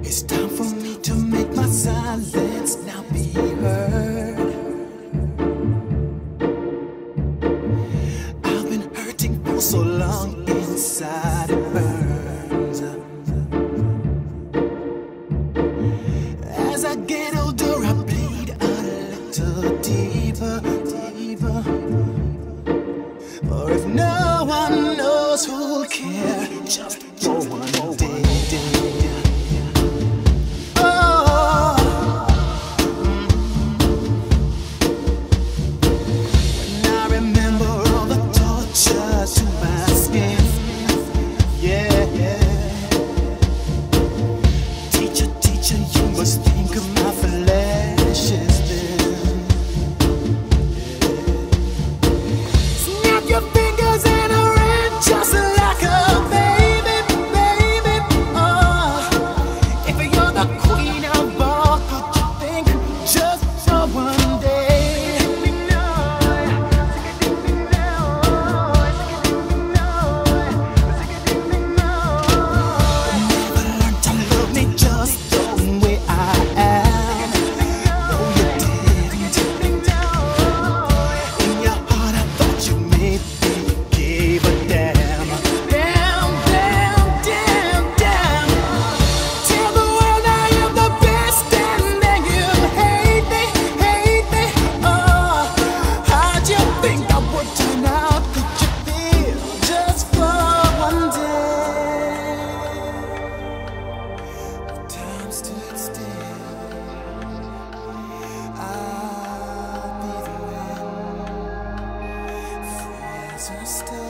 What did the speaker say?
It's time for me to make my silence now be heard. I've been hurting for so long, inside it burns. As I get older, I bleed a little deeper, deeper. For if no one knows who'll care, just for one day. Must think of my flashes then. Snap your fingers and a red just like a baby, baby. Oh, if you're the queen of all, could you think just for one day? Never learned to love me just the way stood still, I'll be the one, freezing still.